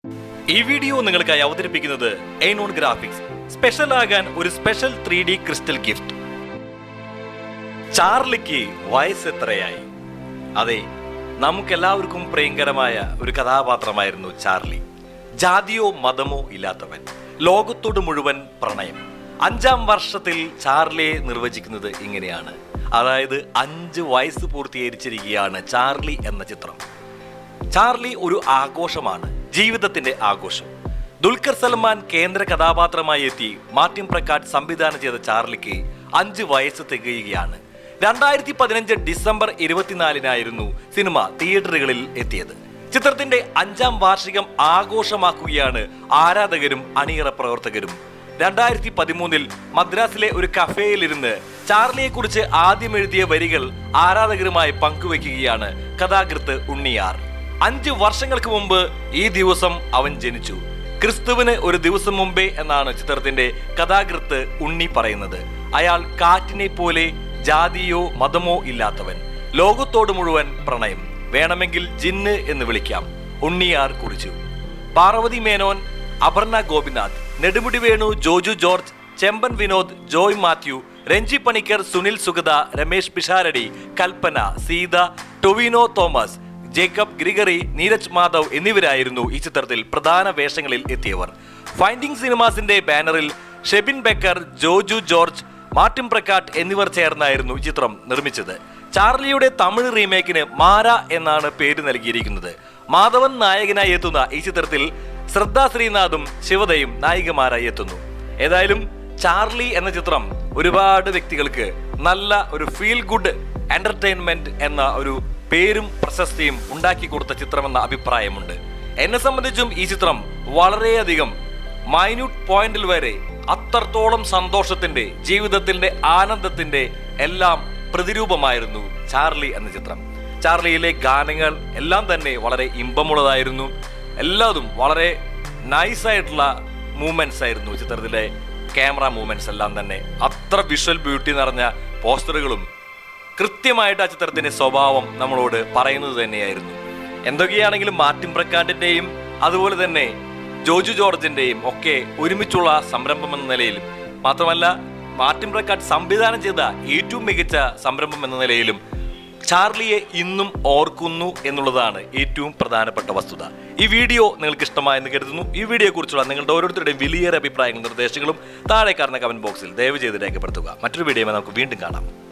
ഈ വീഡിയോ നിങ്ങൾക്കായി അവതരിപ്പിക്കുന്നത് എയ്നോൺ ഗ്രാഫിക്സ്. സ്പെഷ്യൽ ആകാൻ ഒരു സ്പെഷ്യൽ 3D ക്രിസ്റ്റൽ ഗിഫ്റ്റ്. ചാർലിക്ക് വയസ്സ് എത്രയായി? അതെ, നമുക്കെല്ലാവർക്കും പ്രിയങ്കരമായ ഒരു കഥാപാത്രമായിരുന്നു ചാർലി. ജാതിയോ മതമോ ഇല്ലാത്തവൻ, ലോകത്തോട് മുഴുവൻ പ്രണയം. 5ാം വർഷത്തിൽ ചാർലിയെ നിർവചിക്കുന്നത് ഇങ്ങനെയാണ്. അതായത് 5 വയസ്സ് പൂർത്തീകരിച്ചിരിക്കുകയാണ് ചാർലി എന്ന ചിത്രം. ചാർലി ഒരു ആഘോഷമാണ്, ജീവിതത്തിന്റെ ആഘോഷം. ദുൽഖർ സൽമാൻ കേന്ദ്ര കഥാപാത്രമായി എത്തി മാർട്ടിൻ പ്രക്കാട്ട് സംവിധാനം ചെയ്ത ചാർലിക്ക് 5 വയസ്സ് തികയുകയാണ്. 2015 ഡിസംബർ 24-നായിരുന്നു സിനിമ തിയേറ്ററുകളിൽ എത്തിയത്. ചിത്രത്തിന്റെ 5ാം വാർഷികം ആഘോഷമാക്കുകയാണ് ആരാധകരും അണിയറ പ്രവർത്തകരും. 2013-ൽ മദ്രാസിലെ ഒരു കഫേയിലിരുന്ന് ചാർലിയെ കുറിച്ച് ആദ്യം എഴുതിയ വരികൾ ആരാധകരുമായി പങ്കുവെക്കുകയാണ് കഥാകൃത്ത് ഉണ്ണിയാർ. 5 വർഷങ്ങൾക്ക് മുമ്പ് ഈ ദിവസം അവൻ ജനിച്ചു, ക്രിസ്തുവിന് ഒരു ദിവസം മുമ്പേ എന്നാണ് ചിത്രത്തിന്റെ കഥാകൃത്ത് ഉണ്ണി പറയുന്നത്. അയാൾ കാറ്റിനെ പോലെ, ജാതിയോ മതമോ ഇല്ലാത്തവൻ, ലോകത്തോട് മുഴുവൻ പ്രണയം, വേണമെങ്കിൽ ജിന്ന് എന്ന് വിളിക്കാം, ഉണ്ണിയാർ കുറിച്ചു. പാർവതി മേനോൻ, അപർണ ഗോപിനാഥ്, നെടുമുടി വേണു, ജോജു ജോർജ്, ചെമ്പൻ വിനോദ്, ജോയ് മാത്യു, രഞ്ജി പണിക്കർ, സുനിൽ സുഗത, രമേശ് പിഷാരടി, കൽപ്പന, സീത, ടൊവിനോ തോമസ്, ജേക്കബ് ഗ്രിഗറി, നീരജ് മാധവ് എന്നിവരായിരുന്നു ഈ ചിത്രത്തിൽ പ്രധാന വേഷങ്ങളിൽ എത്തിയവർ. ഫൈൻഡിംഗ് സിനിമാസിന്റെ ബാനറിൽ ഷെബിൻ ബെക്കർ, ജോജു ജോർജ്, മാർട്ടിൻ പ്രക്കാട്ട് എന്നിവർ ചേർന്നായിരുന്നു ഈ ചിത്രം നിർമ്മിച്ചത്. ചാർലിയുടെ തമിഴ് റീമേക്കിന് മാര എന്നാണ് പേര് നൽകിയിരിക്കുന്നത്. മാധവൻ നായകനായി എത്തുന്ന ഈ ചിത്രത്തിൽ ശ്രദ്ധ ശ്രീനാഥും ശിവതയും നായികമാരായി എത്തുന്നു. ഏതായാലും ചാർലി എന്ന ചിത്രം ഒരുപാട് വ്യക്തികൾക്ക് നല്ല ഒരു ഫീൽ ഗുഡ് എന്റർടൈൻമെന്റ് എന്ന ഒരു പേരും പ്രശസ്തിയും ഉണ്ടാക്കി കൊടുത്ത ചിത്രമെന്ന അഭിപ്രായമുണ്ട്. എന്നെ സംബന്ധിച്ചും ഈ ചിത്രം വളരെയധികം മൈന്യൂട്ട് പോയിന്റിൽ വരെ അത്രത്തോളം സന്തോഷത്തിന്റെ, ജീവിതത്തിന്റെ ആനന്ദത്തിന്റെ എല്ലാം പ്രതിരൂപമായിരുന്നു ചാർലി എന്ന ചിത്രം. ചാർലിയിലെ ഗാനങ്ങൾ എല്ലാം തന്നെ വളരെ ഇമ്പമുള്ളതായിരുന്നു. എല്ലാതും വളരെ നൈസായിട്ടുള്ള മൂവ്മെന്റ്സ് ആയിരുന്നു. ചിത്രത്തിലെ ക്യാമറ മൂവ്മെന്റ്സ് എല്ലാം തന്നെ അത്ര വിഷ്വൽ ബ്യൂട്ടി നിറഞ്ഞ പോസ്റ്ററുകളും കൃത്യമായിട്ട് ആ ചിത്രത്തിന്റെ സ്വഭാവം നമ്മളോട് പറയുന്നത് തന്നെയായിരുന്നു. എന്തൊക്കെയാണെങ്കിലും മാർട്ടിൻ പ്രക്കാട്ടിന്റെയും അതുപോലെ തന്നെ ജോജു ജോർജിന്റെയും ഒക്കെ ഒരുമിച്ചുള്ള സംരംഭം എന്ന നിലയിലും, മാത്രമല്ല മാർട്ടിൻ പ്രക്കാട്ട് സംവിധാനം ചെയ്ത ഏറ്റവും മികച്ച സംരംഭം എന്ന നിലയിലും ചാർലിയെ ഇന്നും ഓർക്കുന്നു എന്നുള്ളതാണ് ഏറ്റവും പ്രധാനപ്പെട്ട വസ്തുത. ഈ വീഡിയോ നിങ്ങൾക്ക് ഇഷ്ടമായെന്ന് കരുതുന്നു. ഈ വീഡിയോയെ കുറിച്ചുള്ള നിങ്ങളുടെ ഓരോരുത്തരുടെയും വലിയേറെ അഭിപ്രായങ്ങളും നിർദ്ദേശങ്ങളും താഴെ കാണുന്ന കമന്റ് ബോക്സിൽ ദയവ് ചെയ്ത് രേഖപ്പെടുത്തുക. മറ്റൊരു വീഡിയോയുമായി നമുക്ക് വീണ്ടും കാണാം.